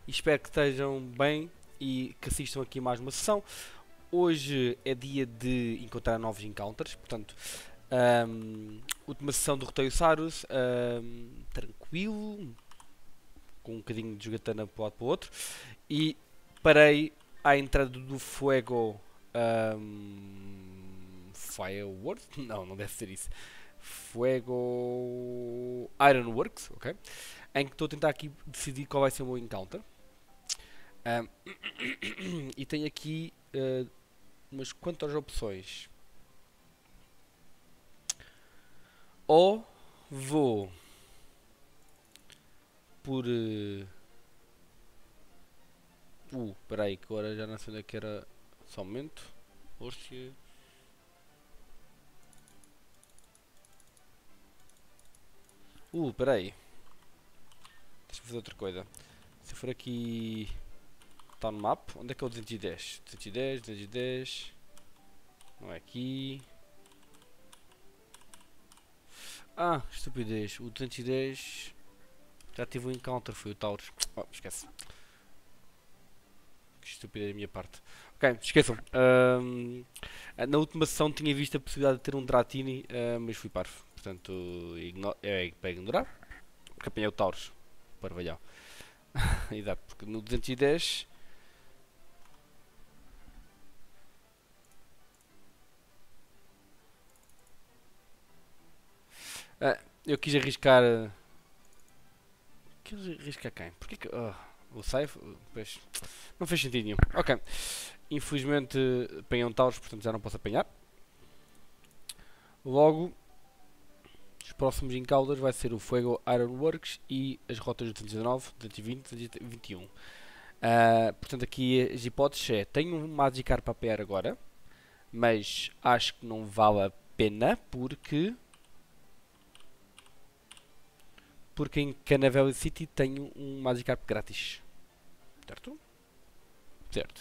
e espero que estejam bem e que assistam aqui mais uma sessão. Hoje é dia de encontrar novos encounters, portanto, última sessão do Roteio Sarus, tranquilo, com um bocadinho de jogatana para um lado para o outro, e parei à entrada do Fuego Fireworks? Não, não deve ser isso. Fuego Ironworks, ok? Em que estou a tentar aqui decidir qual vai ser o meu encounter. Um, e tenho aqui umas quantas opções. Ou vou por. Peraí, que agora já não sei onde é que era. Só um momento. Orcia. Peraí. Deixa-me fazer outra coisa. Se eu for aqui. Está no mapa. Onde é que é o 210? 210, 210. Não é aqui. Ah, estupidez. O 210 já tive um encounter, foi o Taurus. Oh, esquece. Que estupidez da minha parte. Ok, esqueçam. Na última sessão tinha visto a possibilidade de ter um Dratini, mas fui parvo. Portanto, é para ignorar. Porque apanhei o Taurus. Parvalhão. Exato, porque no 210. Eu quis arriscar. Quis arriscar quem? Porquê que. O Saif? Pois. Não fez sentido nenhum. Ok. Infelizmente apanhei um Taurus, portanto já não posso apanhar. Logo, os próximos encounters vai ser o Fuego Ironworks e as rotas de 219, 220 e 221. Portanto, aqui as hipóteses é: tenho um Magikarp para apanhar agora, mas acho que não vale a pena porque em Canaveral City tenho um Magikarp grátis. Certo? Certo.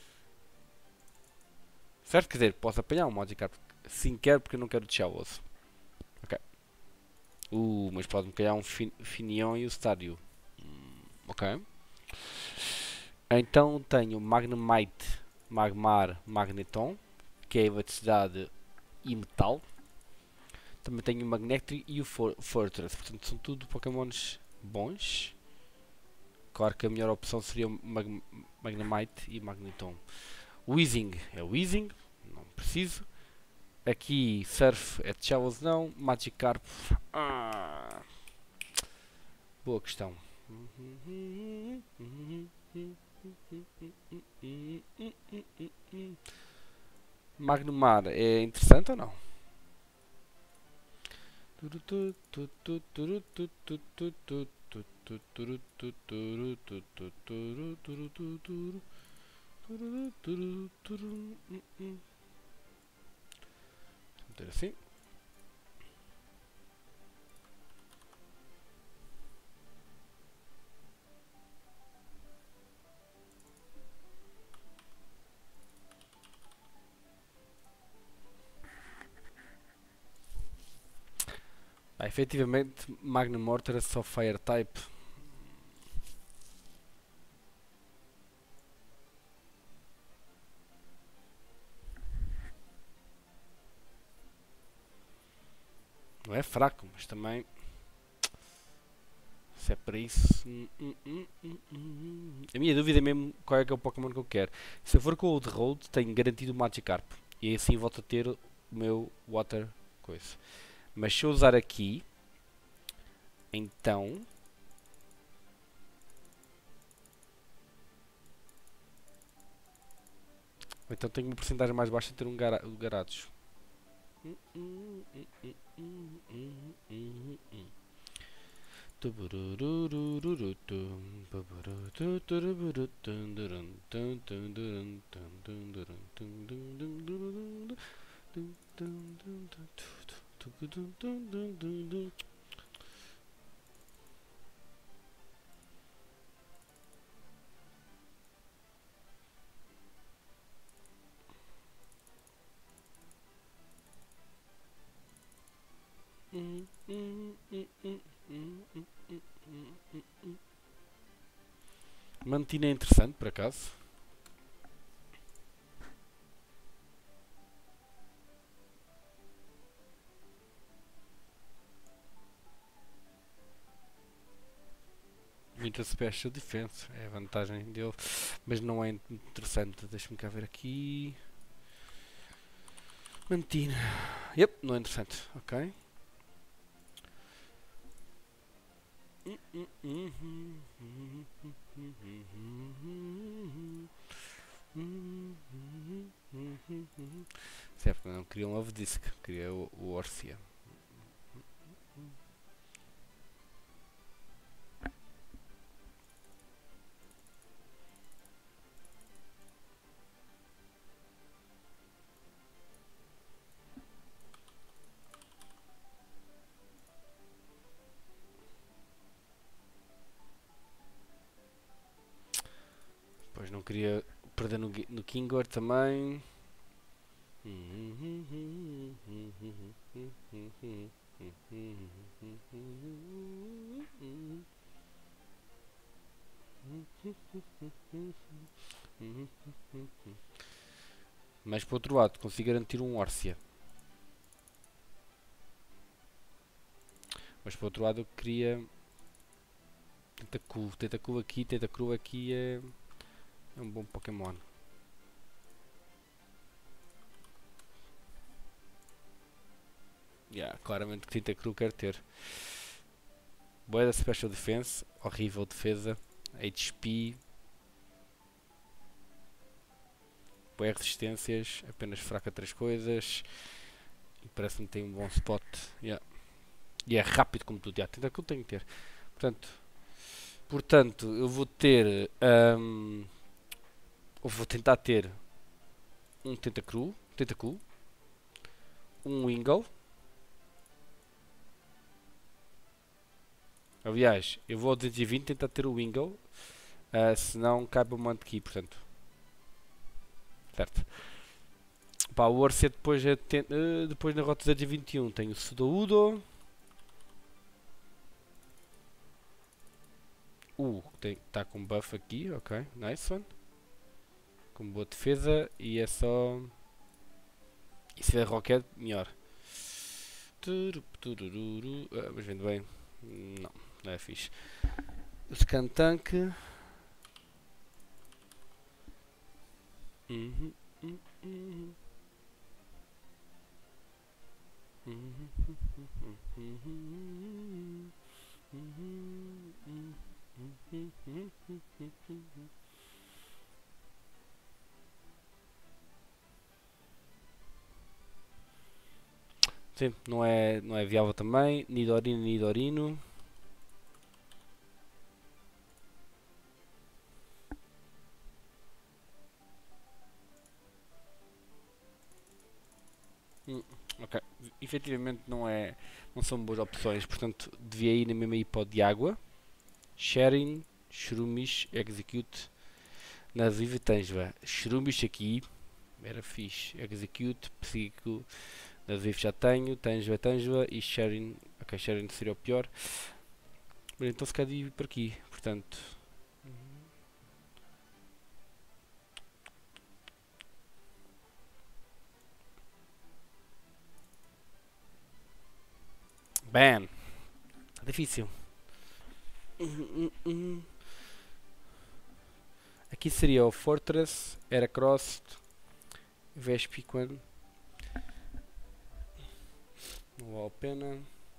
Certo? Quer dizer, posso apanhar um Magikarp. Sim, quero porque eu não quero deixar o osso. Ok. Mas pode-me calhar um Finion e o Stadio. Ok. Então tenho Magnemite, Magmar, Magneton, que é a eletricidade e metal. Também tenho o Magnetic e o Fortress. Portanto, são tudo Pokémons bons. Claro que a melhor opção seria o Magnemite e Magneton. Weezing é Weezing, não preciso. Aqui Surf é de Shells não. Magikarp. Boa questão. Magnumar é interessante ou não? Vamos assim. Efetivamente, Magnum Mortar é só Fire Type. Não é fraco, mas também. Se é para isso. A minha dúvida é mesmo qual é que é o Pokémon que eu quero. Se eu for com o Old Road, tenho garantido o Magikarp. E assim volto a ter o meu Water coisa. Mas se eu usar aqui, então. Então tenho uma porcentagem mais baixa de ter um Garados. Mantina é interessante, por acaso. Muita Special Defense, é a vantagem dele, mas não é interessante. Deixa-me cá ver aqui. Mantina. Yep, não é interessante. Ok. Certo, não queria um Love Disc, queria o Orcia. Pois não queria perder no Kingor também. Mas por outro lado, consigo garantir um Orcia. Mas por outro lado, eu queria Tentacool. Tentacruel aqui é um bom Pokémon. Yeah, claramente que Tentacruel quero ter. Boa da Special Defense, horrível defesa, HP, boas resistências, apenas fraca a 3 coisas e parece-me que tem um bom spot. Yeah. E é rápido como tudo. Yeah, Tentacruel tenho que ter. Portanto, eu vou ter. Eu vou tentar ter um Tentacruel, um Wingull. Aliás, eu vou ao 220 tentar ter o Wingull, senão cabe o Mantequi, portanto. Certo. Pá, o Orce depois, depois na rota 221 tenho o Sudoudo. Está com buff aqui, ok, nice one. Com boa defesa e é só... E se der Rocket, melhor. Mas vendo bem, não é fixe. O Scantank. Sim, não é viável também. Nidorino. Ok, efetivamente não são boas opções, portanto devia ir na mesma hipótese de água. Sharing, Shroomish, Execute, Naziv e Tangela. Shroomish aqui era fixe. Execute, Psico, Naziv já tenho, Tangela e Sharing. Ok, Sharing seria o pior. Mas então se calhar ir por aqui, portanto. Bam! Difícil. Aqui seria o Fortress, Heracross, Vespiquen. Não vale a pena.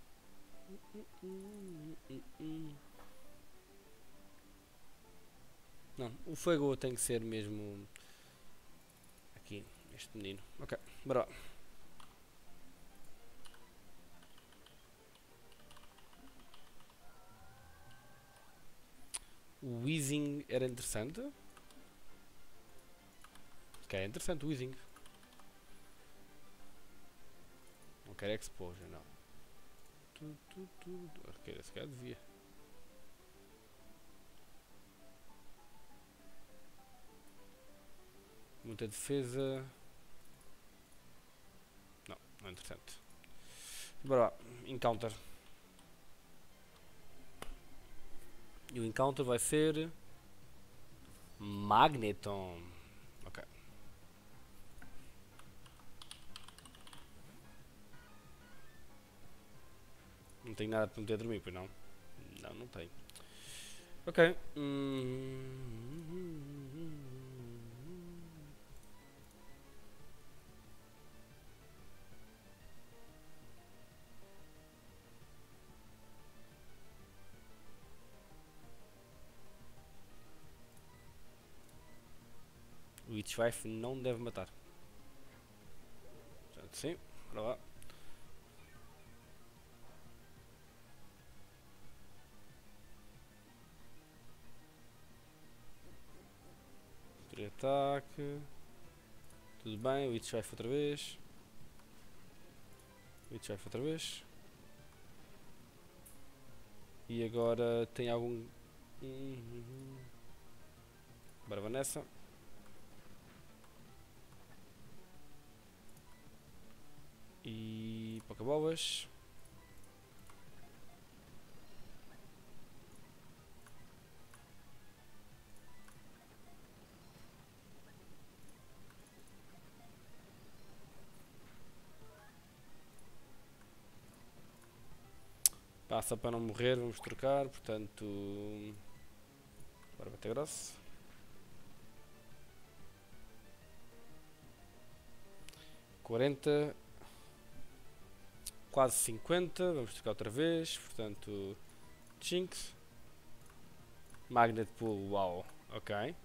Não, o fogo tem que ser mesmo aqui, este menino. Ok, bora lá. O Weezing era interessante. Ok, é interessante o Weezing. Não quero Exposure, não. Ok, esse cara devia. Muita defesa. Não é interessante. Bora lá, Encounter. E o Encounter vai ser Magneton. Ok. Não tenho nada para meter a dormir, pois não? Não, não tenho. Ok. O Witchwife não deve matar. Portanto, sim, bora lá. Ataque. Tudo bem, o Witchwife outra vez. Witchwife outra vez. E agora tem algum. Bora Vanessa. E Pokébobas. Passa para não morrer, vamos trocar, portanto. Bora bater grosso. 40. Quase 50, vamos trocar outra vez, portanto. Jinx. Magnet Pool, uau, ok.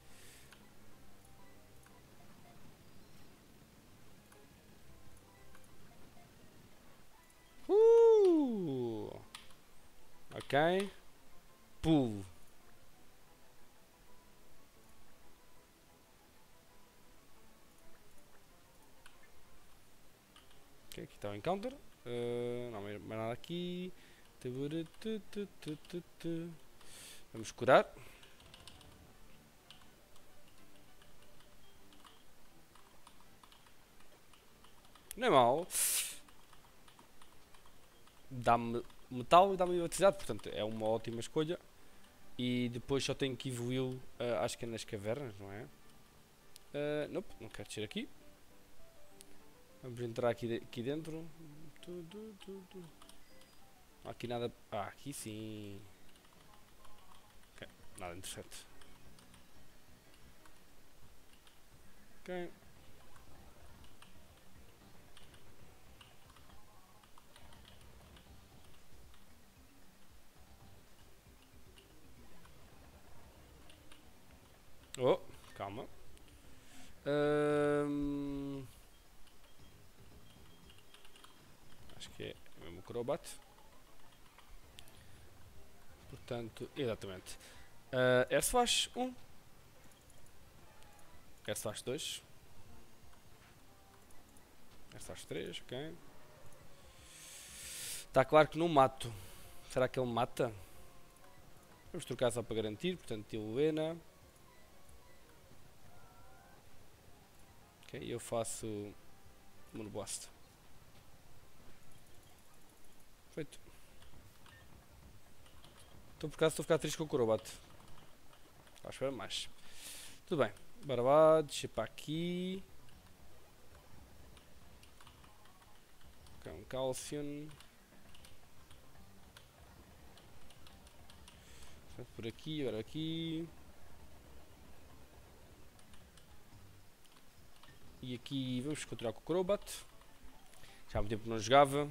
Ok. Pool. Ok, aqui está o encounter. Não, mais nada aqui. Vamos curar. Não é mau. Dá-me metal e dá-me eletricidade, portanto é uma ótima escolha. E depois só tenho que evoluí-lo, acho que é nas cavernas, não é? Nope, não quero descer aqui. Vamos entrar aqui dentro. Aqui nada. Ah, aqui sim. Ok, nada interessante. Ok. Oh, calma. Acho que é mesmo o Crobat. Portanto, exatamente. Air Slash 1. Air Slash 2. Air Slash 3, ok. Está claro que não mato. Será que ele mata? Vamos trocar só para garantir. Portanto, Helena. Ok, eu faço Monoblast. Feito. Então por acaso estou a ficar triste com o Crobat. Acho que era mais. Tudo bem. Bora lá, deixa para aqui. Ok, um Calcium. Por aqui, agora aqui. E aqui vamos continuar com o Crobat. Já há muito tempo que não jogava.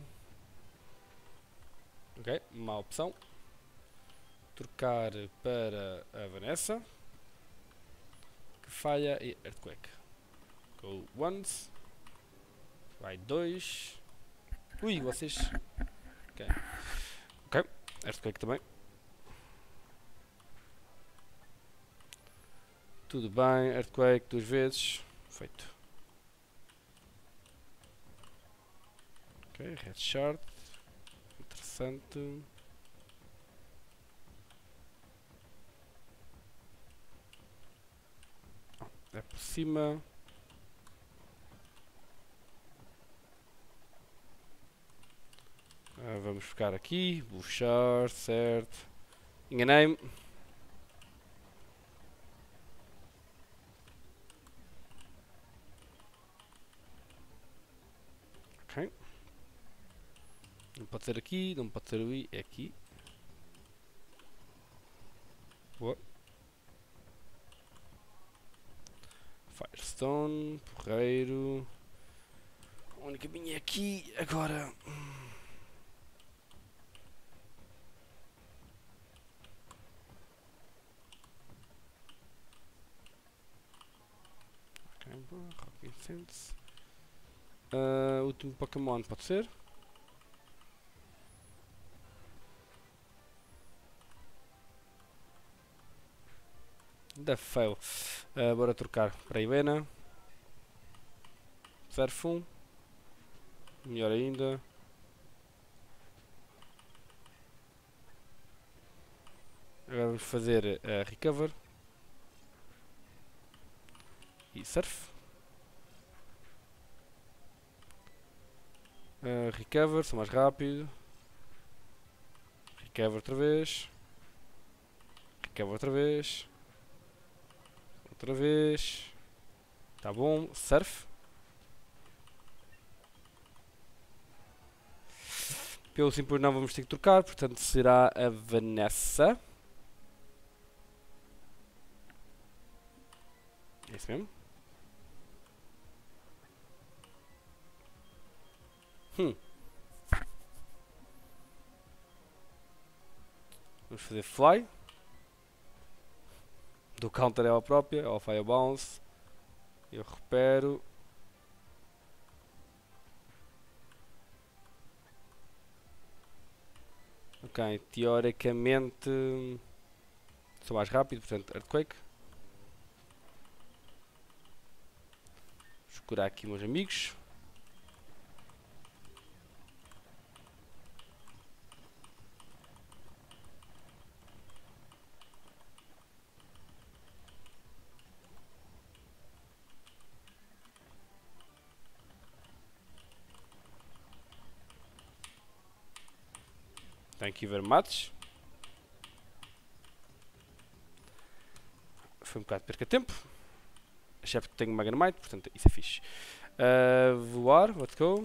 Ok, má opção. Trocar para a Vanessa. Que falha e Earthquake. Go once. Vai 2. Ui, vocês. Ok. Ok, Earthquake também. Tudo bem, Earthquake 2 vezes. Feito. Ok, Red Shard. Interessante. É por cima. Vamos ficar aqui. Puxar, certo. Enganei-me. pode ser aqui, não pode ser ali, é aqui. Boa. Firestone, porreiro. O único caminho é aqui, agora. Ok, boa, Rocky Sense. Último Pokémon, pode ser? Ainda fail. Bora trocar para a Ivena. Surf 1. Melhor ainda. Agora vamos fazer Recover. E Surf. Recover, sou mais rápido. Recover outra vez. Recover outra vez. Outra vez. Tá bom. Surf. Pelo simples não vamos ter que trocar, portanto será a Vanessa. É isso mesmo? Vamos fazer Fly. Do counter é a própria, ao Fire Bounce. Eu recupero. Ok, teoricamente sou mais rápido, portanto Earthquake. Vou curar aqui meus amigos. Thank you very much. Foi um bocado de perca de tempo. Excepto que tenho Magnemite, portanto isso é fixe. Voar, let's go.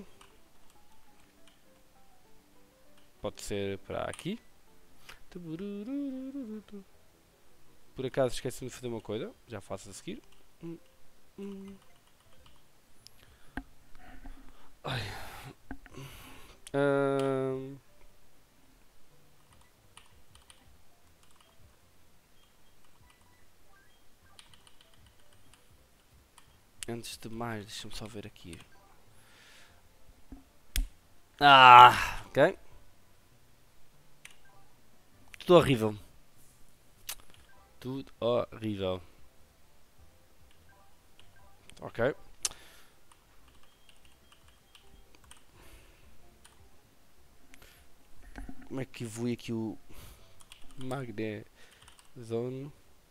Pode ser para aqui. Por acaso esqueci-me de fazer uma coisa. Já faço a seguir. Ai. Antes de mais, deixa-me só ver aqui. Ok. Tudo horrível. Tudo horrível. Ok. Como é que evolui aqui o Magnet Zone?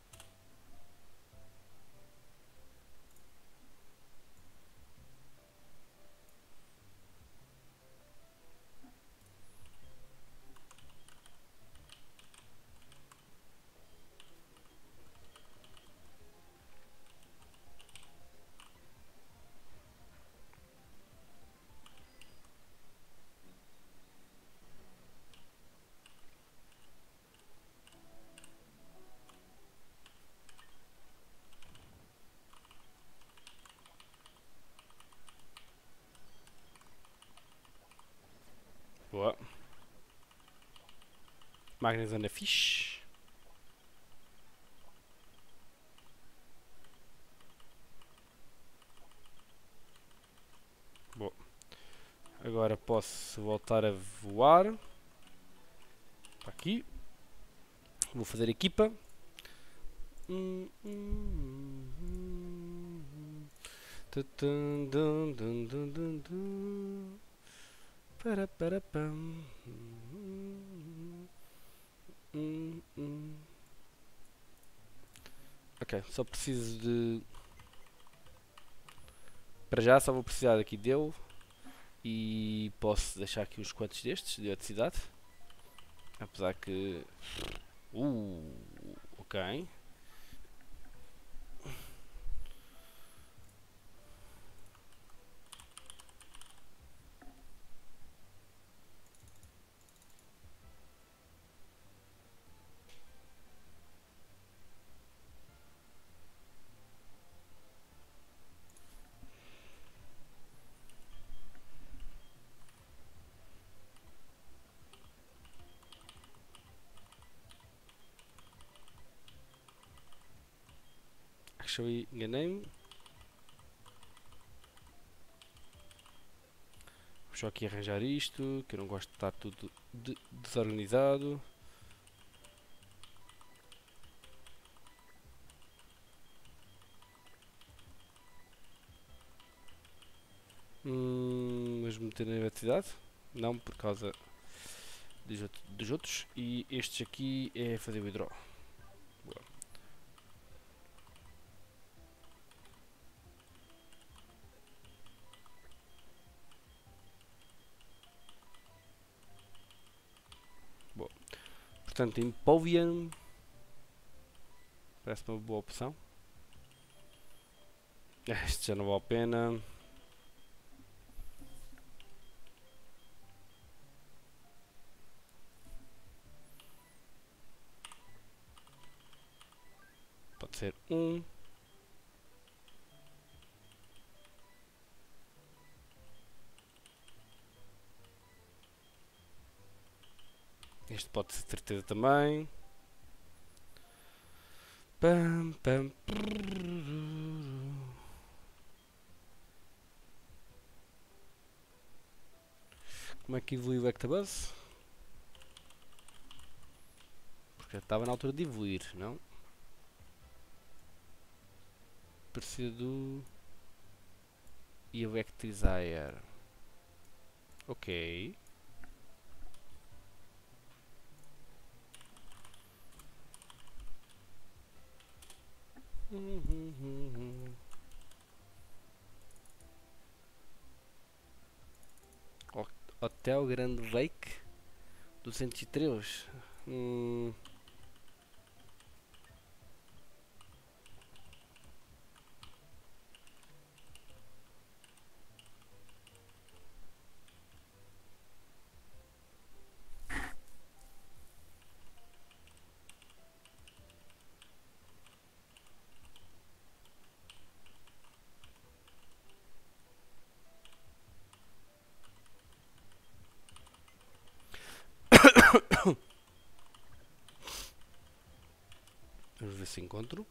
Boa. Magnet Zone é fixe. Boa. Agora posso voltar a voar. Para aqui. Vou fazer equipa. Para pam. Ok, só preciso de. Para já só vou precisar aqui dele. E posso deixar aqui uns quantos destes de eletricidade. Apesar que. Ok. achei, enganei-me. Vou só aqui arranjar isto, que eu não gosto de estar tudo desorganizado. Vamos meter na eletricidade? Não, por causa dos outros. E estes aqui é fazer o hidro. Boa. Boa. Portanto, Impovian parece uma boa opção. Este já não vale a pena. Pode ser um. Este pode ser certeza também. Pam, pam. Como é que evoluiu o Ectabuzz? Porque já estava na altura de evoluir, não? Parecido e o Ectizire. Ok. Hotel Grand Lake 203. Vamos ver se encontro.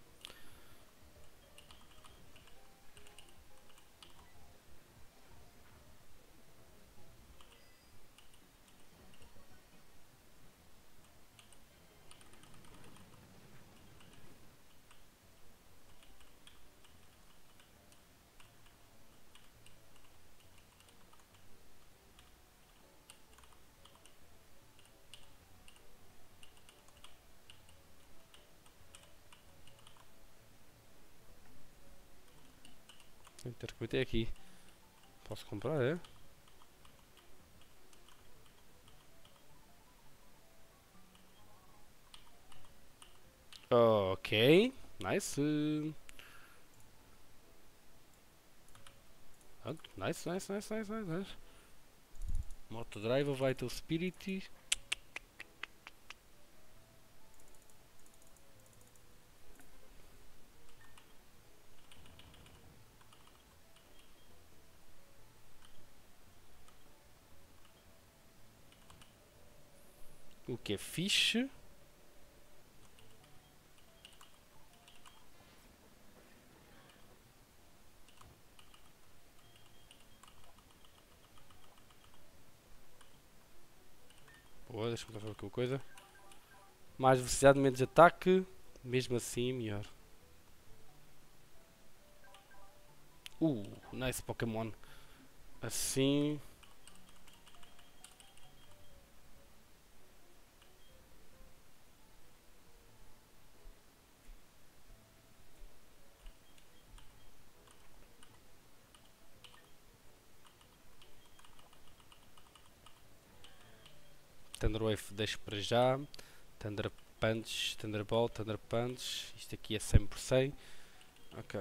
Intercomitei aqui. Posso comprar, é? Ok. Nice. Nice, nice, nice, nice, nice. Moto Drive, Vital Spirit. O que é fixe? Boa, deixa-me ver aqui uma coisa. Mais velocidade, menos ataque. Mesmo assim, melhor. Nice Pokémon. Assim. Thunder Wave deixo para já. Thunder Punch, Thunderbolt, Thunder Punch. Isto aqui é 100%. Ok.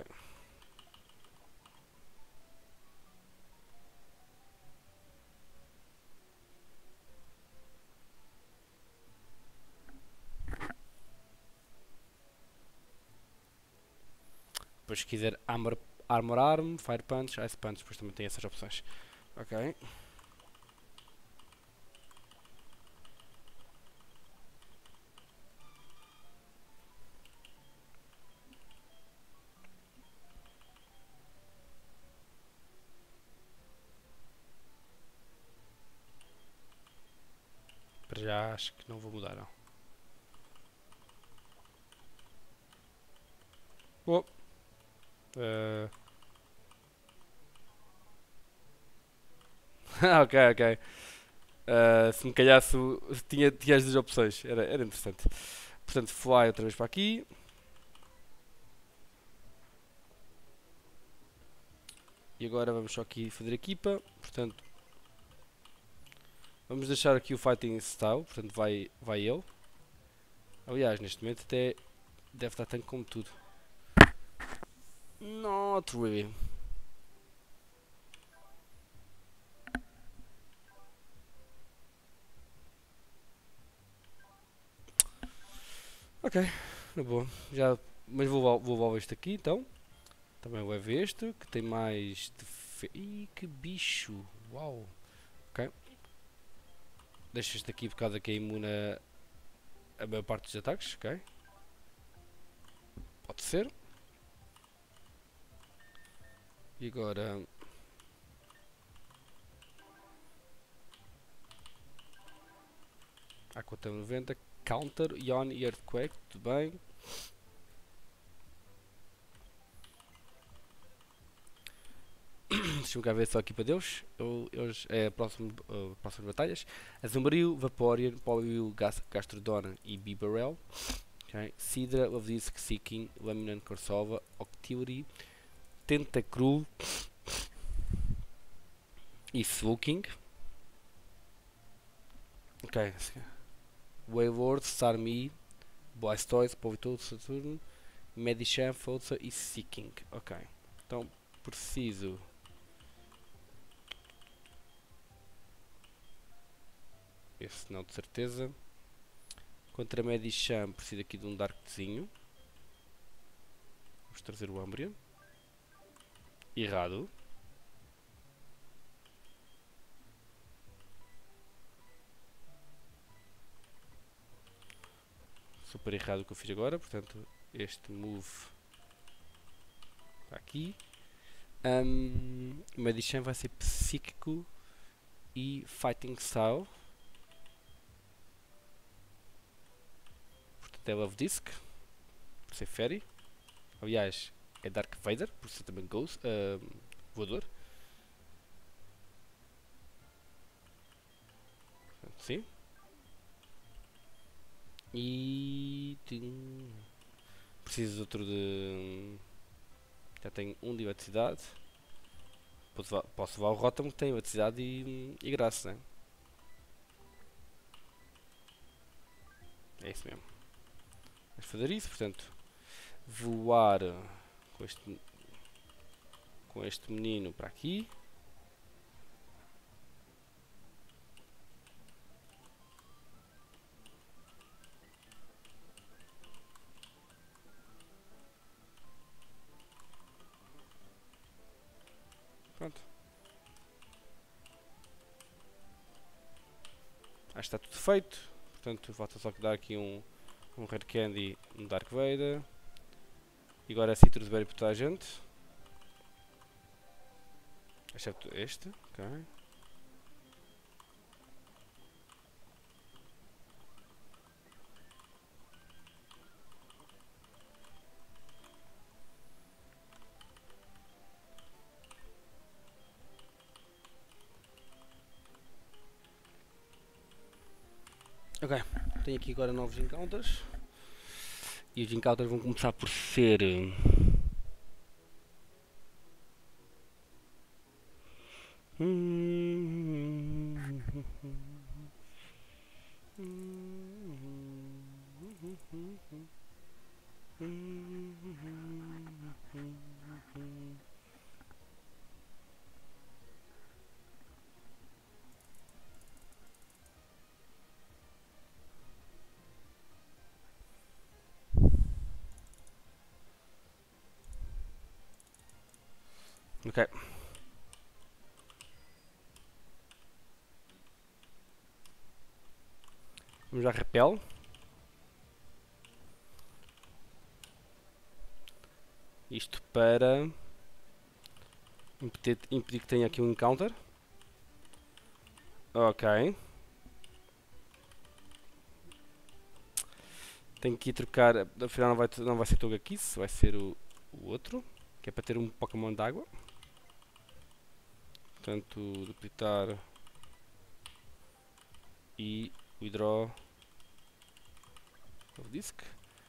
Depois se quiser Armor Arm, Fire Punch, Ice Punch, depois também tem essas opções. Ok. já acho que não vou mudar, não. Oh. Ok, ok. Se me calhasse, tinha as duas opções. Era interessante. Portanto, fly outra vez para aqui. E agora vamos só aqui fazer equipa. Portanto, vamos deixar aqui o fighting style. Portanto, vai ele. Aliás, neste momento até deve estar tanque como tudo. Not really. Ok, na boa. Já, mas vou levar este aqui então. Também levo este, que tem mais Ih, que bicho! Uau! Ok. Deixa este aqui por causa que é imune a maior parte dos ataques, ok? Pode ser. E agora... Aqua 90, Counter, Ion e Earthquake, tudo bem. Deixa-me cá ver só aqui para Deus. Eles é próximas batalhas. Azumarill, Vaporeon, Poliwhirl, Gastrodon e Bibarel. Okay. Sidra, Lavdisc, Seeking, Laminant Corsova, Octillery, Tentacruel e Slowking. Ok. Wayward, Starmie, Blastoise, Politoed, Saturn, Medicham, Forza e Seeking. Ok. Então preciso... Esse não, de certeza. Contra Medicham preciso aqui de um Darkzinho. Vamos trazer o Umbreon. Errado. Super errado o que eu fiz agora. Portanto, este move está aqui. Medicham vai ser Psíquico e Fighting Style. Portanto, é Love Disc. Por ser Fairy. Aliás, é Dark Vader. Por ser também Ghost. Voador. Sim. E... Preciso de outro de... Já tenho um de eletricidade. Posso levar o Rotom que tem eletricidade e graça, né? É isso mesmo. Vamos fazer isso, portanto. Voar com este menino para aqui. Pronto. Acho que está tudo feito. Portanto, falta só que dar aqui um Red Candy no Dark Vader. E agora é Citrus Berry para toda a gente. Excepto este. Ok. Ok. Tenho aqui agora novos encounters. E os encounters vão começar por ser... Ok. Vamos já repel. Isto para impedir que tenha aqui um encounter. Ok. Tenho que ir trocar, afinal não vai ser Togekiss, vai ser o outro, que é para ter um Pokémon de água. Portanto, duplicar e withdraw o disc.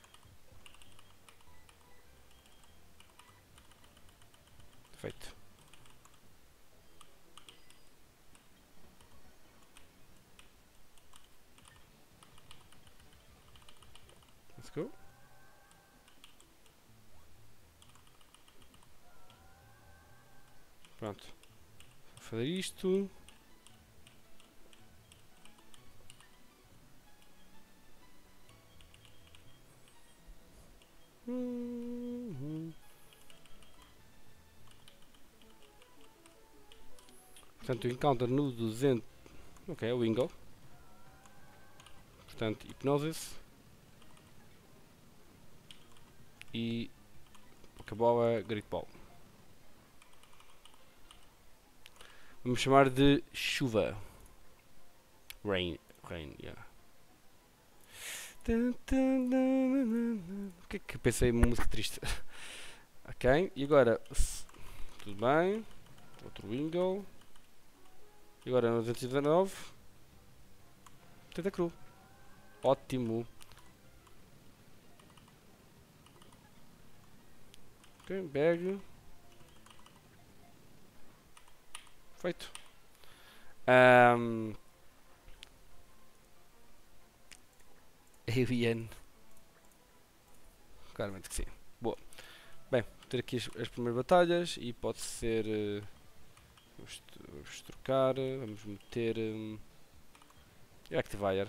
Feito. Let's go. Pronto. Vou fazer isto. Portanto, o encounter no 200. Ok, é o Wingull. Portanto, Hypnosis. E Pokébola Great Ball. Vamos chamar de chuva. Rain, yeah. O que é que eu pensei em música triste? Ok, e agora, tudo bem, outro Wingull. E agora no 219, Tentacruel. Ótimo. Ok, bag. Feito. Alien. Claramente que sim. Boa. Bem, vou ter aqui as primeiras batalhas e pode ser. Vamos trocar. Vamos meter. Activator.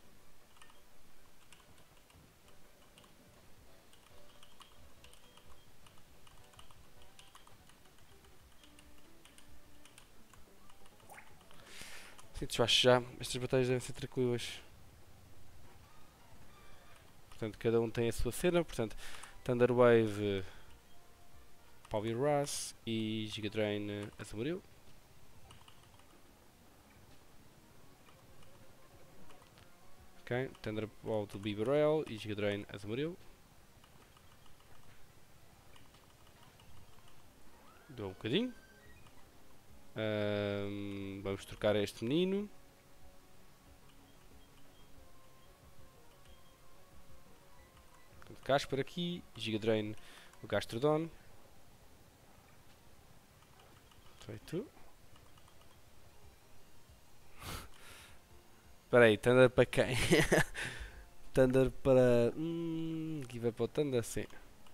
Sim, desfacho já. Estas batalhas devem ser tranquilas. Portanto, cada um tem a sua cena. Portanto, Thunder Wave, Palmyras e Giga Drain Azumarill. Ok, Thunderbolt Bibarel e Giga Drain Azumarill. Dou um bocadinho. Vamos trocar este menino. Casper aqui, Giga Drain o Gastrodon. Feito. Espera aí, Thunder para quem? Thunder para... Give up ao Thunder, sim.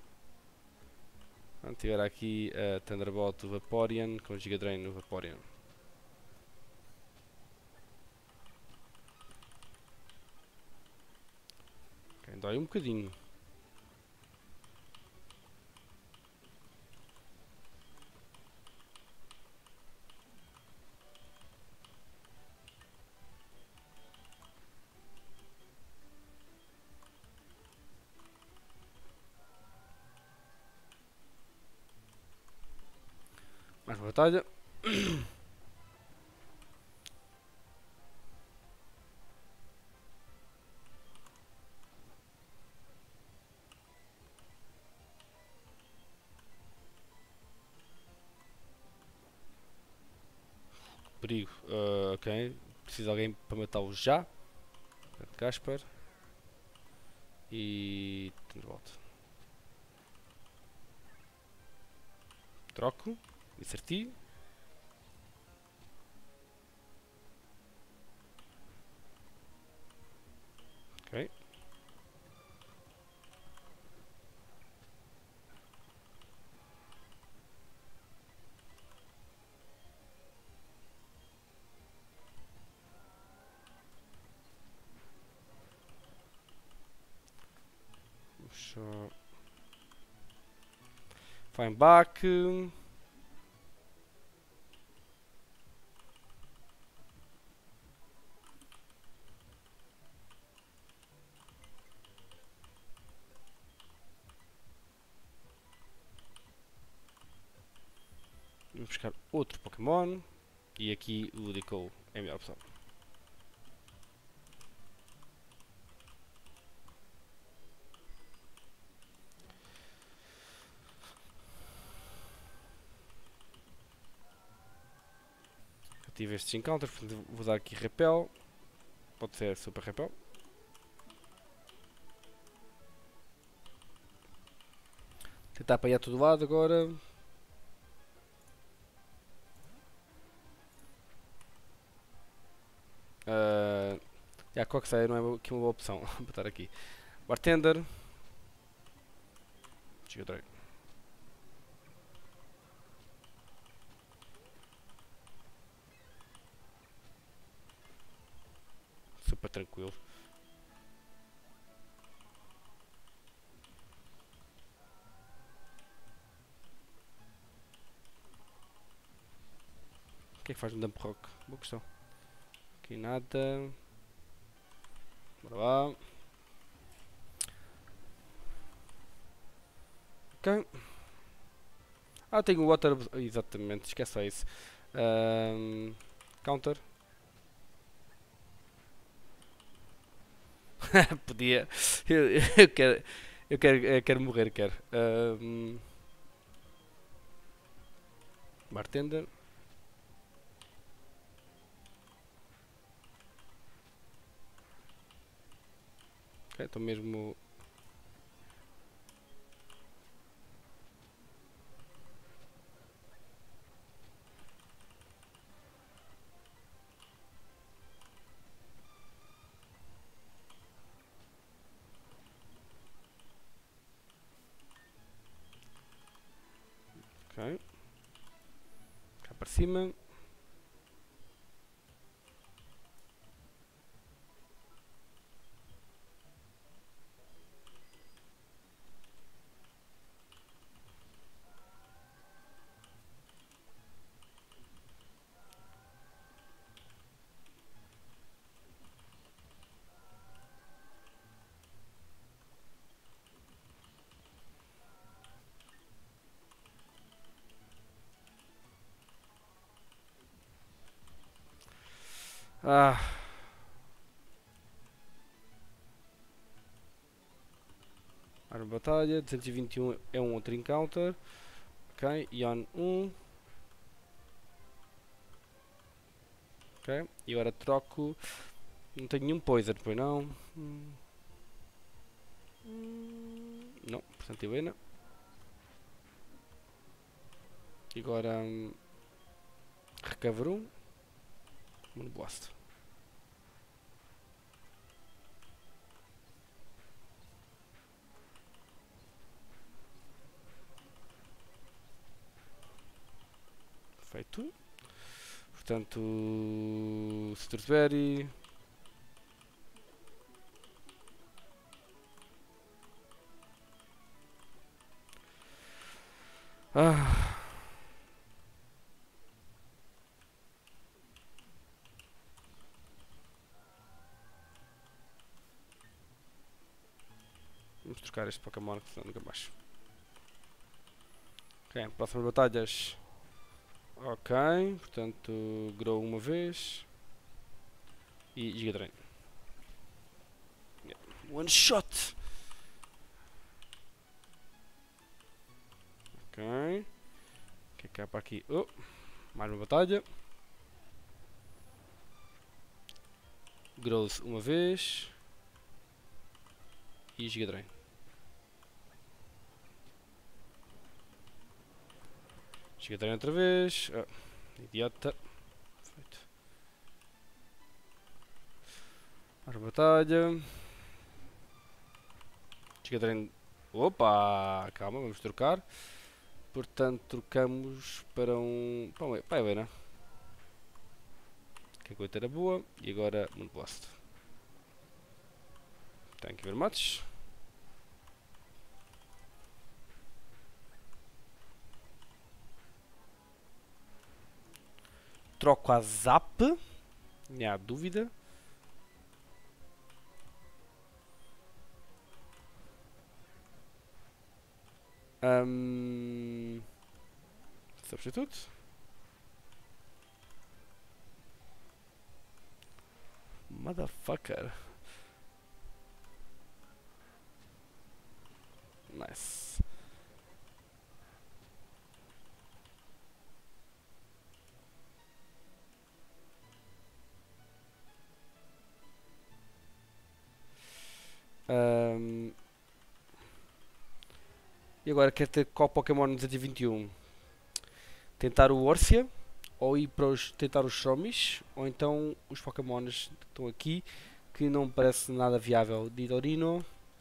Vamos tiver aqui a Thunderbolt do Vaporeon com Giga Drain no Vaporeon. Okay, dói um bocadinho. Mais uma batalha. Perigo. Ok. Preciso de alguém para matá-lo já. Casper. E... Thunderbolt. Troco. Inserti. Ok. Só... Fine back. Vamos buscar outro Pokémon. E aqui o Ludicolo é a melhor opção. tive estes encounters, portanto vou dar aqui repel. Pode ser super repel. Tentar apanhar todo lado agora. A Coxai não é aqui uma boa opção. Vou botar aqui. Bartender. Chega. Super tranquilo. O que é que faz no Dump Rock? Boa questão. Aqui nada. Bora lá. Ok. Ah, tenho o Water. Exatamente, esquece isso. Counter. Podia. Eu quero. Eu quero morrer, quero. Bartender. Ok, estou mesmo. Ok. Cá para cima. Ah. Arma de batalha. 221 é um outro encounter. Ok. Ion 1. Ok. E agora troco. Não tenho nenhum poison, pois não? Não, portanto Helena. E agora recover 1. Monoblast. Feito. Portanto, Citrusberry. Ah. Vamos trocar este Pokémon, que senão nunca mais. Ok, próximas batalhas. Ok, portanto, Grow uma vez. E Giga Drain. Yeah. One shot! Ok. O que é que há para aqui? Oh, mais uma batalha. Grows uma vez. E Giga Drain. Giga Drain outra vez. Oh, idiota. Feito. Mais uma batalha. Giga Drain. Opa! Calma, vamos trocar. Portanto, trocamos para um. Para a Helena. Que a coisa era boa. E agora, Moonblast. Thank you very much. Troco a Zap. Não há dúvida. Substituto. Motherfucker. Nice. E agora quero ter qual Pokémon 221? Tentar o Orcia, ou ir para tentar os Shromis, ou então os Pokémons que estão aqui, que não me parece nada viável. Nidorino.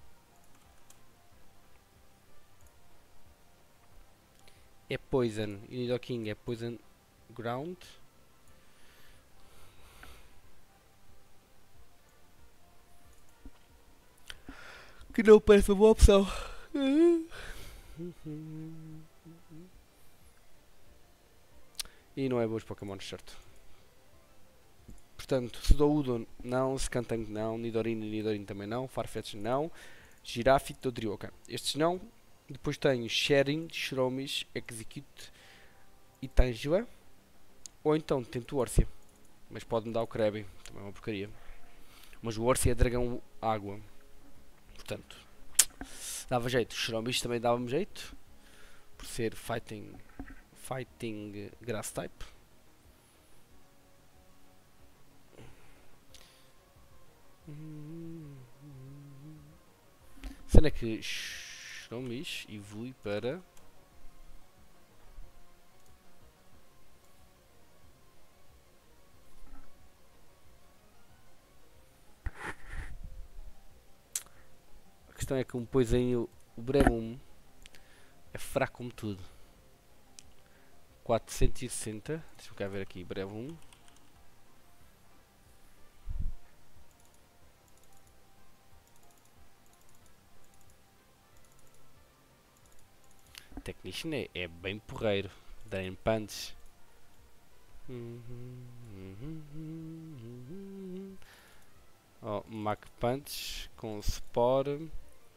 É Poison. E Nidoking é Poison Ground. Que não parece uma boa opção. E não é bons Pokémon, certo? Portanto, Sudowoodo não, Skuntank não, Nidorino também não, Farfetch não, Giraffe e Todrioka. Estes não. Depois tenho Sharing, Shromis, Execute e Tangela. Ou então tento o Orcia. Mas pode-me dar o Krabby, também é uma porcaria. Mas o Orcia é dragão água. Portanto, dava jeito. Os Shromis também dava-me jeito. Por ser Fighting Grass Type. Sendo que Shromis evolui para... A questão é que depois aí o Breloom é fraco como tudo. 460. Deixa-me cá ver aqui. Breloom. Technician é bem porreiro. Drain Punch. Oh, Mac Punch com Spore.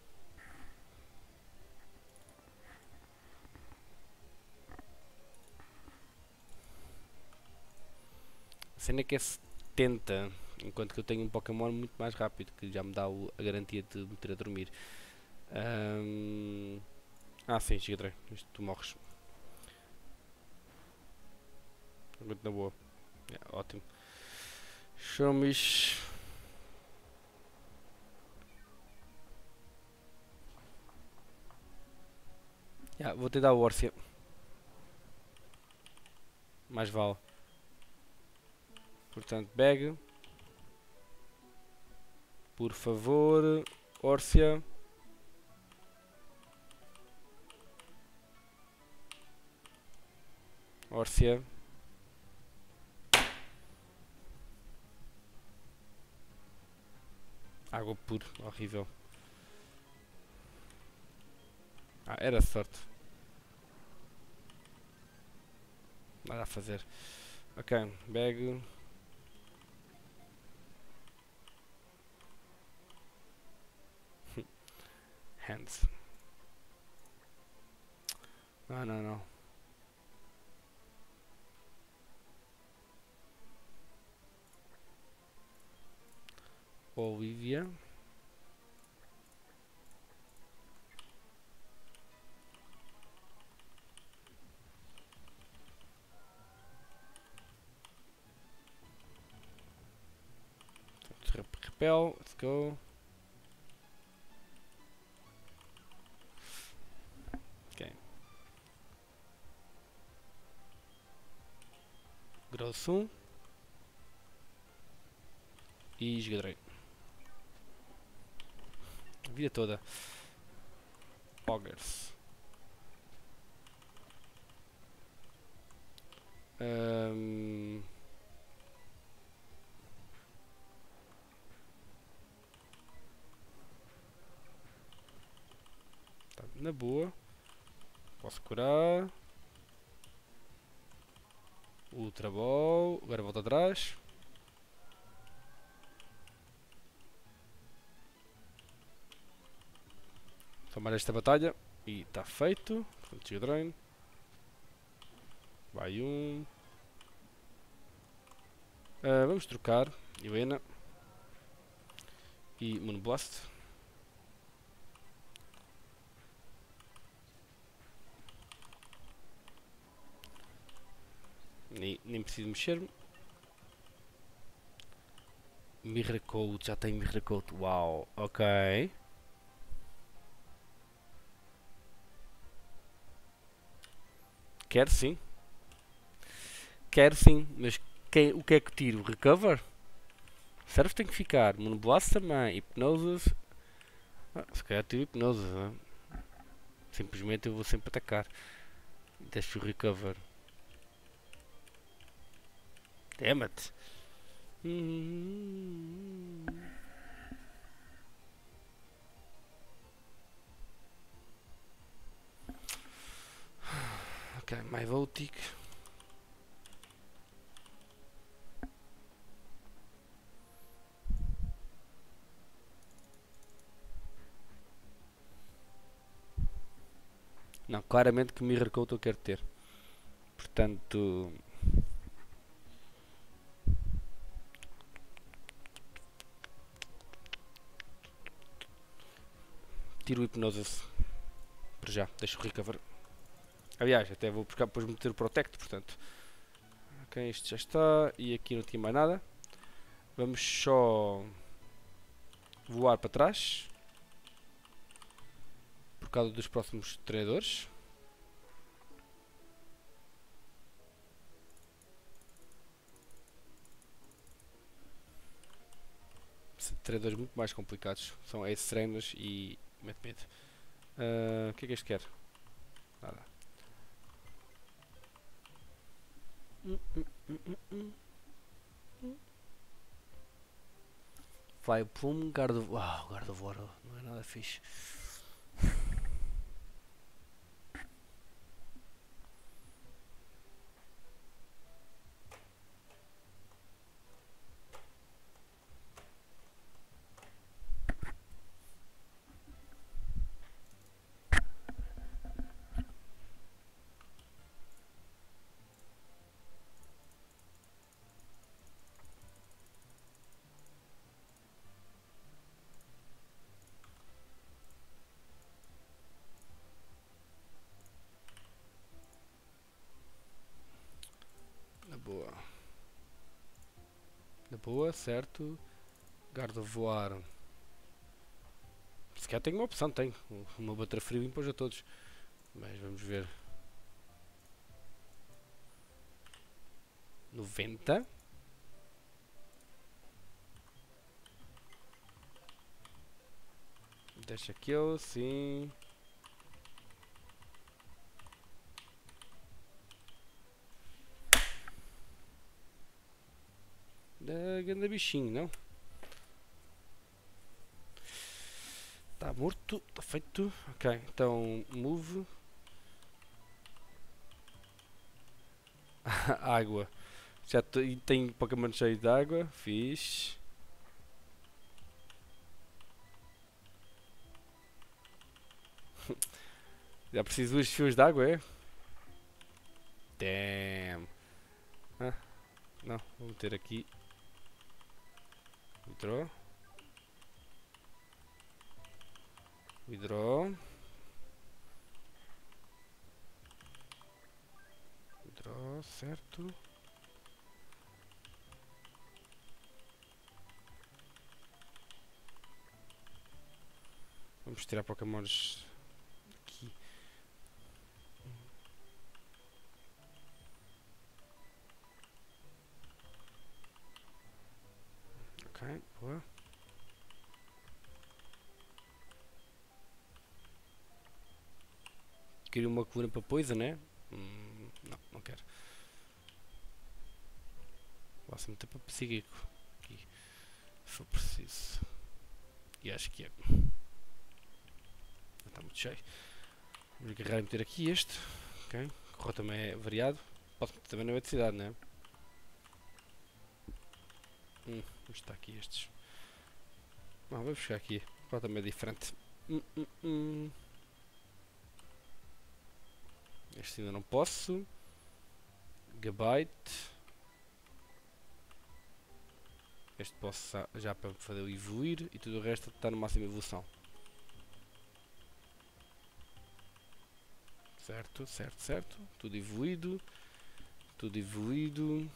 A cena é que é 70, enquanto que eu tenho um Pokémon muito mais rápido, que já me dá a garantia de me meter a dormir. Sim, Gigadrei, isto tu morres. Muito na boa. Ótimo. Showmish. Vou tentar o Orcia. Mais vale. Portanto, bag. Por favor, Orcia. Orcia. Água pura, horrível. Era sorte. Nada a fazer. Ok, bag. Hands. Não. Olivia. Repel, let's go. Ok. Grosso. E esgadrei. A vida toda. Poggers. Tá na boa. Posso curar. Ultra Ball. Agora volta atrás. Tomar esta batalha. E está feito. Portanto, Drain. Vai um. Vamos trocar. Helena. E Moonblast. Nem preciso mexer-me. Miracode, já tem Miracode. Uau, ok. Quero sim. Quero sim, mas o que é que tiro? Recover? Serve tem que ficar. Monoblast também. Hipnosis. Se calhar tiro Hipnosis. Não é? Simplesmente eu vou sempre atacar. Deixa o Recover. Damn it. Ok, my Votic. Não, claramente que Mirror Coat eu quero ter. Portanto... tiro o Hipnosis. Para já, deixo o Recover. Aliás, até vou buscar depois meter o Protect, portanto. Ok, isto já está. E aqui não tinha mais nada. Vamos só voar para trás. Por causa dos próximos treinadores. Treinadores muito mais complicados. São Ace Trainers e Mad Mid. O que é que este quer? Nada. Fly Plume, Guarda... Uau, Guarda Voar não é nada fixe. Na boa, certo. Guarda Voar. Se calhar tenho uma opção, tenho. Uma Butterfree impôs a todos. Mas vamos ver. 90. Deixa kill, sim. Ganda bichinho, não? Está morto, está feito. Ok, então move. Água. Já tenho Pokémon cheio de água. Fixe. Já preciso de 2 fios de água, é? Damn. Ah, não, vou meter aqui. Withdraw. Withdraw. Withdraw, certo. Vamos tirar Pokémons aqui. Ok, boa. Queria uma cura para Poison, né? Não, não quero. Posso meter para Psíquico. Aqui. Se for preciso. E acho que é. Está muito cheio. Vamos agarrar e meter aqui este. Ok. O rol também é variado. Posso meter também na eletricidade, né? Está aqui estes. Não, vou buscar aqui. O rol também é diferente. Este ainda não posso. Gabite. Este posso já para fazer o evoluir e tudo o resto está no máximo evolução. Certo, certo, certo. Tudo evoluído. Tudo evoluído.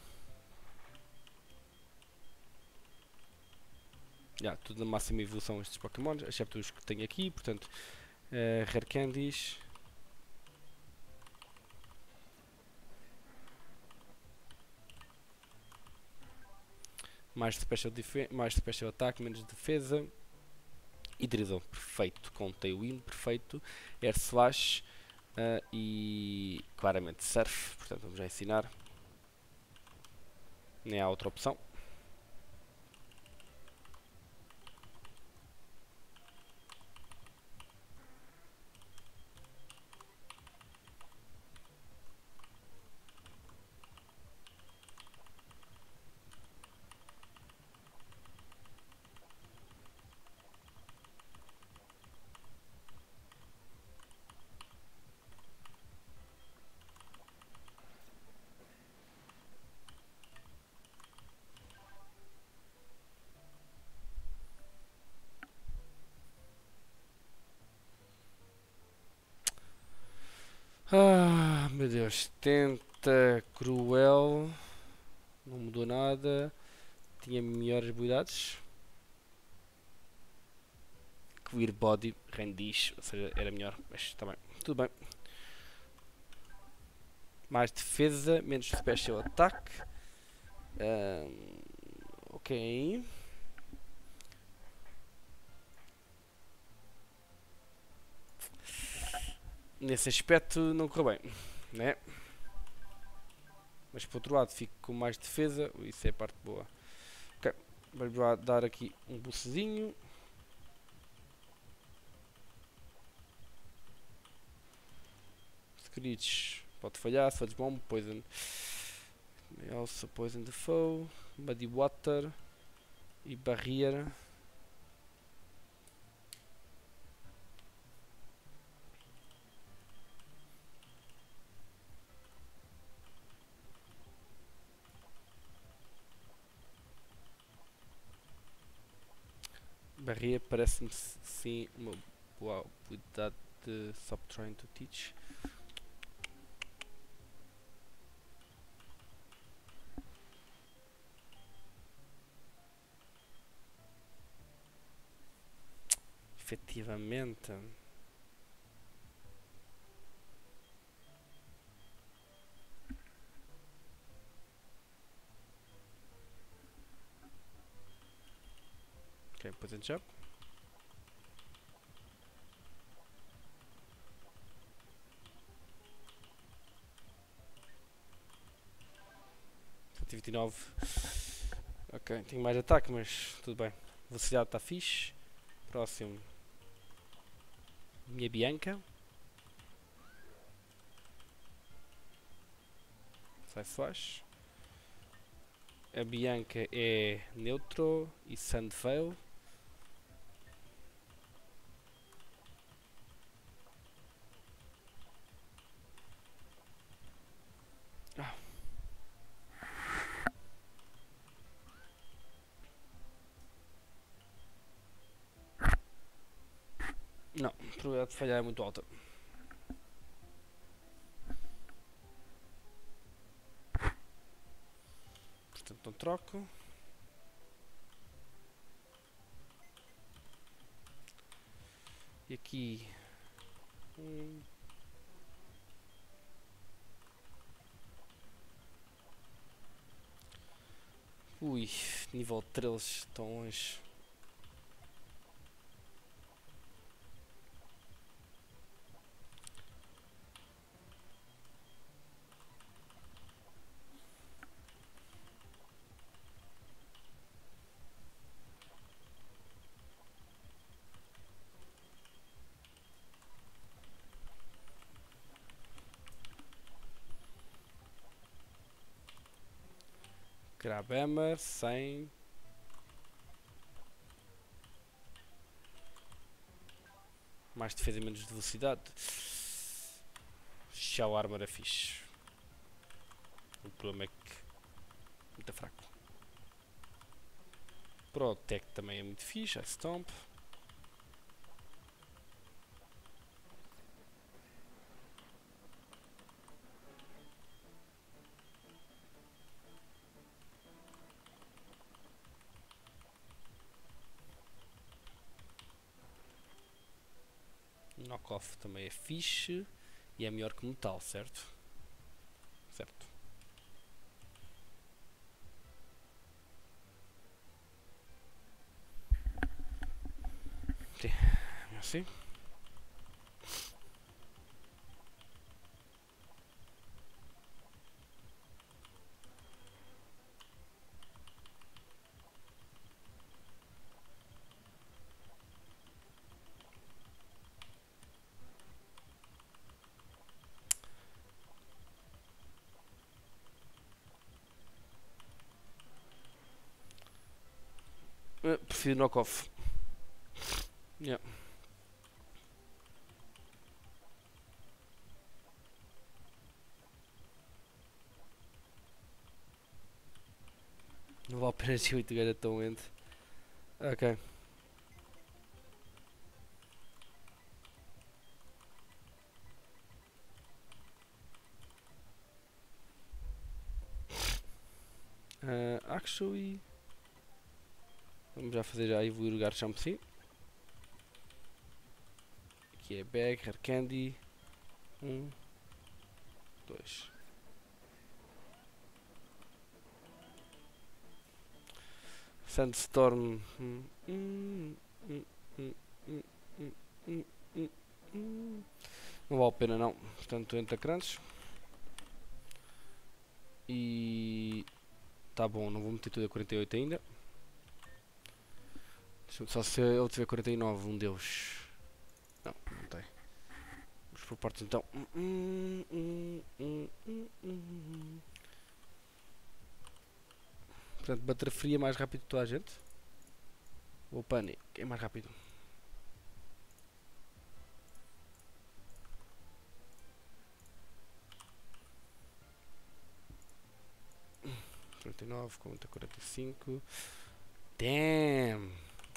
Já, tudo na máxima evolução estes Pokémon, excepto os que tenho aqui, portanto, Rare Candies. mais special attack, menos defesa. E drizzle, perfeito. Com tailwind, perfeito. Air slash e claramente surf. Portanto, vamos já ensinar. Nem há outra opção. Ah, meu Deus. Tenta cruel. Não mudou nada. Tinha melhores habilidades. Clear body, rendiz, ou seja, era melhor, mas também, tudo bem. Mais defesa, menos special attack. Ok. Nesse aspecto não correu bem, né? Mas por outro lado fico com mais defesa, isso é a parte boa. Ok, vamos lá dar aqui um boostzinho. Screech pode falhar, Sludge Bomb, Poison. Also Poison the Foe, Muddy Water e Barrier. Barrier parece-me sim uma boa habilidade de Stop Trying to Teach. Efetivamente. Ok, Poison Jump. Ok, tenho mais ataque, mas tudo bem. Velocidade está fixe. Próximo. Minha Bianca. Sai Slash. A Bianca é Neutro e Sandveil. Não, a probabilidade de falhar é muito alta. Portanto, não troco. E aqui. Ui, nível 13 estão longe. Grabhammer, 100. Mais defesa e menos de velocidade. Shell Armor é fixe. O problema é que muito fraco. Protect também é muito fixe. Ice Stomp. Knockoff também é fixe. E é melhor que metal, certo? Certo. Assim. Prefiro knock-off. Yeah. Não vale a pena se 8 gara tão lento. Ok. Actually, vamos já fazer já evoluir o Garchomp sim. Aqui é Bag, Rare Candy. 1, 2. Sandstorm. Não vale a pena não. Portanto, entra crunch. E tá bom, não vou meter tudo a 48 ainda. Só se ele tiver 49, um deus. Não, não tem. Vamos por partes então. Portanto, bater fria mais rápido que toda a gente. Ou Pani, que é mais rápido. Conta 45. Damn!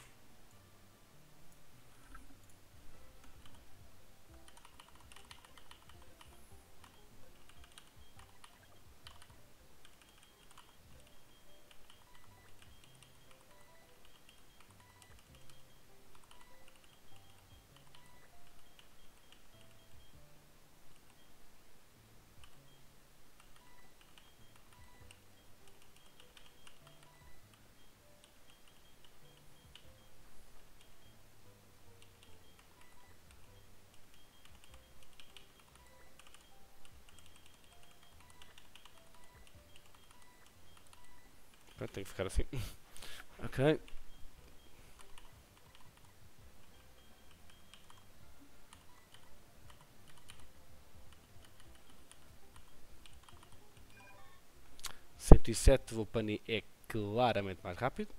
Pronto, tem que ficar assim. Ok. O Pani é claramente mais rápido.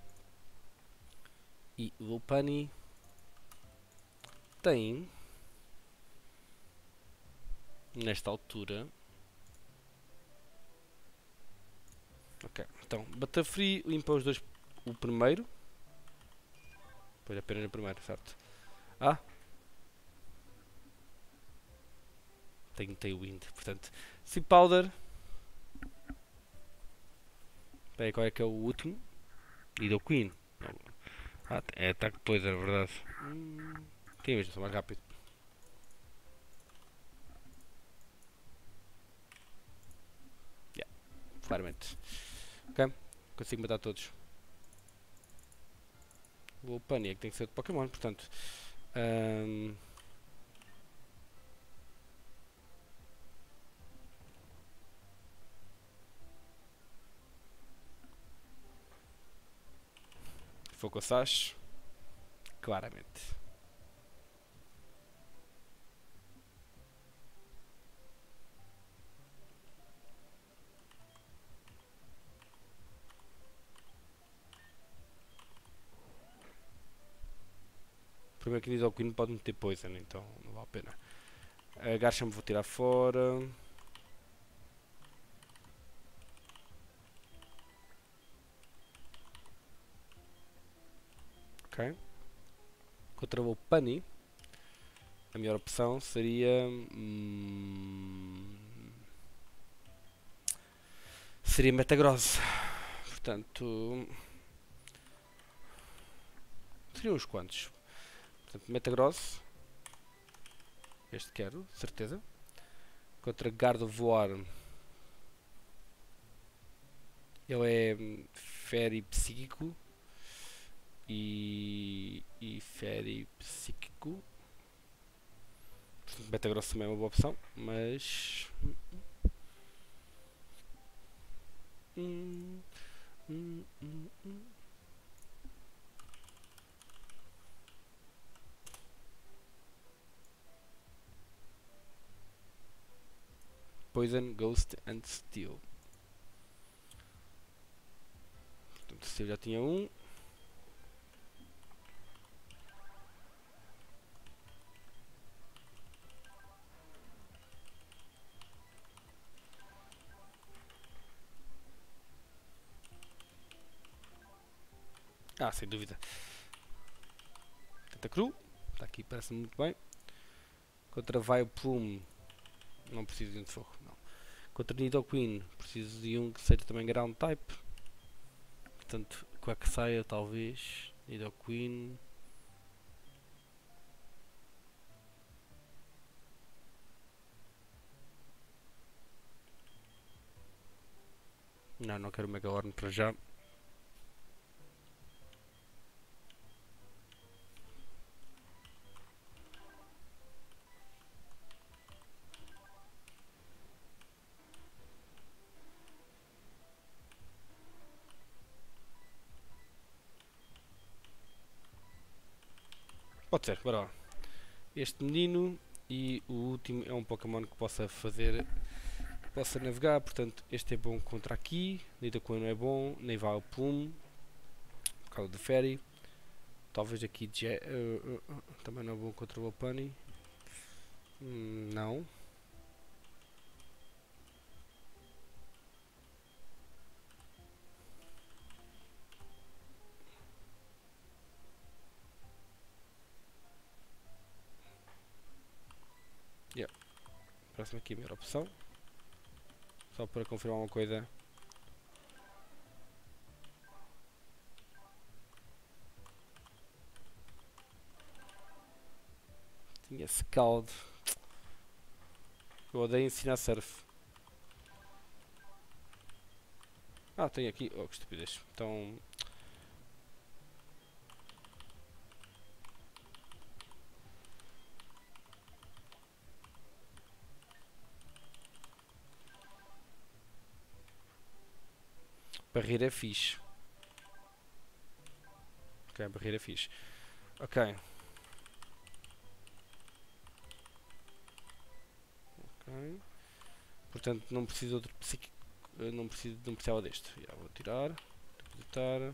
E o Lopunny tem, nesta altura... Ok, então, Butterfree limpa os dois, o primeiro. Pois apenas o primeiro, certo? Ah! Tem Tailwind, portanto... Sea Powder. Espera aí, qual é que é o último? E deu Queen. Ah, é Attack depois, é verdade. Tem mesmo, sou mais rápido. Yeah, claramente. Ok, consigo matar todos. O Lopunny é que tem que ser de Pokémon, portanto... Foco Sash. Claramente. Primeiro que diz ao Queen pode meter Poison, então não vale a pena. A Garchomp vou tirar fora. Ok. Contra o Punny, a melhor opção seria... seria Metagross. Portanto... seriam uns quantos. Portanto, Metagross. Este quero, certeza. Contra Gardevoir. Ele é Fairy Psíquico. E Fairy Psíquico. Beta grosso também é uma boa opção, mas... Poison, Ghost and Steel. Portanto, se eu já tinha um. Ah, sem dúvida. Tentacru. Está aqui, parece muito bem. Contra Vileplume. Não preciso de um de fogo, não. Contra Nidoqueen. Preciso de um que seja também Ground Type. Portanto, Quagsire talvez. Nidoqueen. Não, não quero Mega Horn para já. Pode ser, bora lá. Este menino e o último é um Pokémon que possa fazer, possa navegar, portanto este é bom contra aqui, Nidoqueen não é bom, nem Vileplume, por causa do Fairy. Talvez aqui também não é bom contra o Lopunny. Não. Yeah. Próxima aqui a melhor opção. Só para confirmar uma coisa. Tinha Scald. Eu odeio ensinar surf. Ah, tem aqui. Oh, que estupidez. Então. Barreira é fixe. Ok, barreira é fixe. Ok. Ok. Portanto, não preciso de outro psíquico. Não precisava deste. Já vou tirar. Depositar.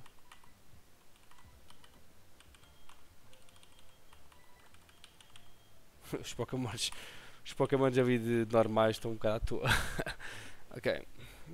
Os Pokémons já vi de normais estão um bocado à toa. Ok.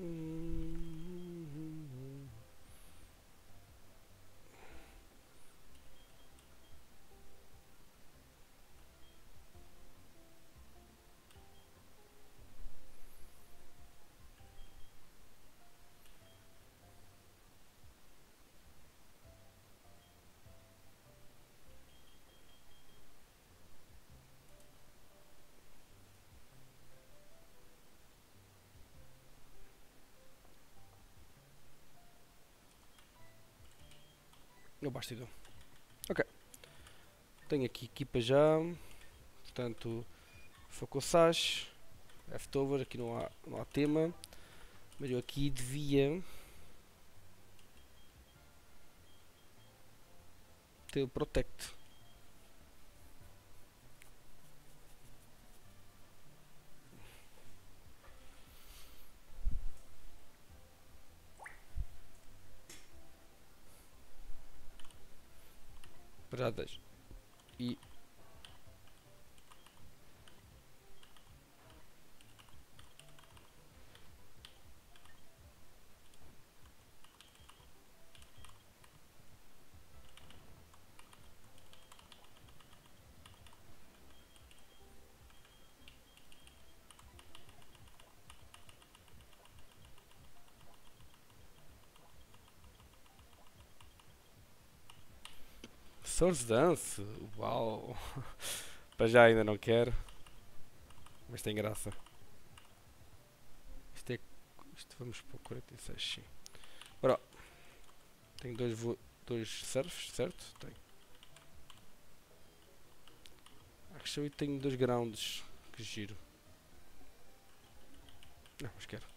No bastidor. Ok. Tenho aqui equipa já. Portanto, Focosash. Leftover. Aqui não há tema. Mas eu aqui devia ter o Protect. Paradas. E Swords Dance. Uau. Para já ainda não quero. Mas tem graça. Isto vamos para o 46, sim. Ora, tenho dois surfs, certo? Tenho. Actually tenho 2 grounds. Que giro. Não, mas quero.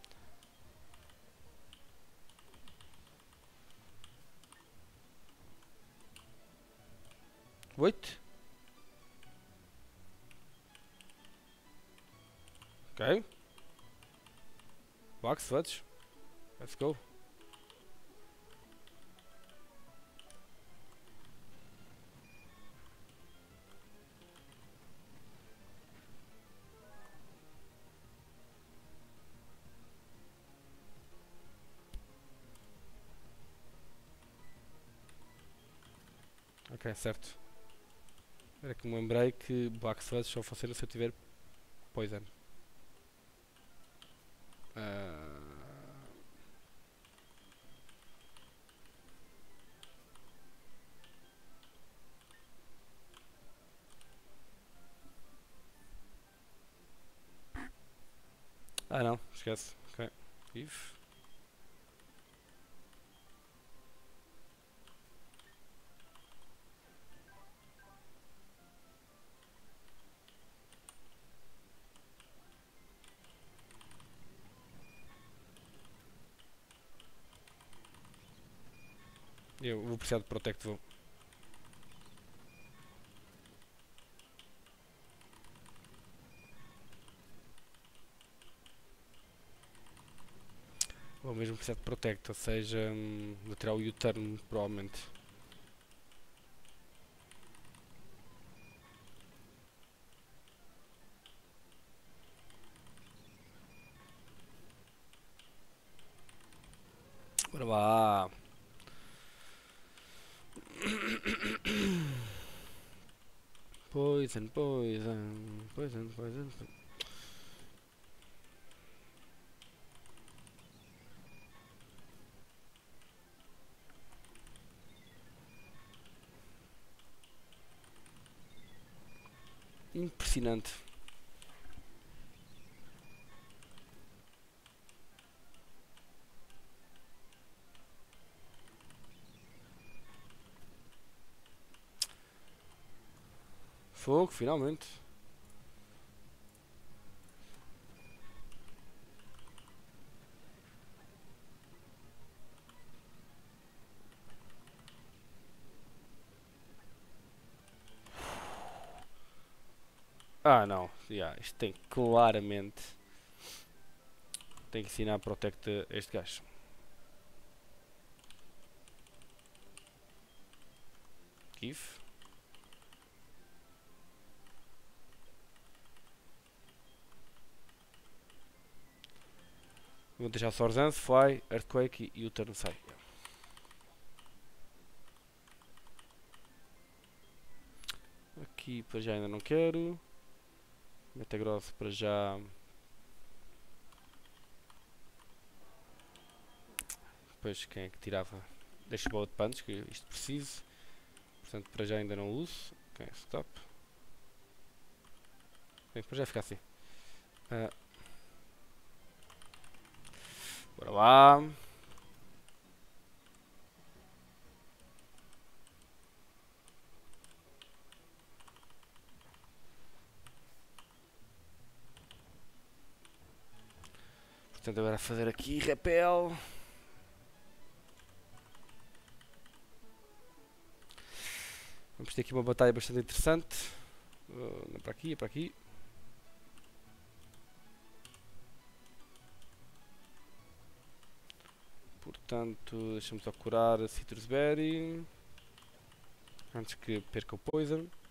Wait. Ok. Box, let's go. Ok, certo. Era que me lembrei que Black Sludge só funciona se eu tiver Poison. Não, esquece. Ok. If. Eu vou precisar de Protect, vou. Vou mesmo precisar de Protect, ou seja, vou tirar o U-turn provavelmente. Bora lá. Poison, poison, poison, poison. Impressionante. Fogo, finalmente. Não. Isto tem claramente. Tem que ensinar a Protect este gajo. Give. Vou deixar Sorzance, Fly, Earthquake e o turn sai. Aqui para já ainda não quero. Metagross para já. Depois quem é que tirava? Deixa Bullet Punch, que isto preciso. Portanto para já ainda não uso. Ok, stop. Ok, para já ficar assim. Bora lá. Portanto agora fazer aqui repel. Vamos ter aqui uma batalha bastante interessante. É para aqui, é para aqui. Portanto, deixa-me só curar a Citrus Berry. Antes que perca o Poison.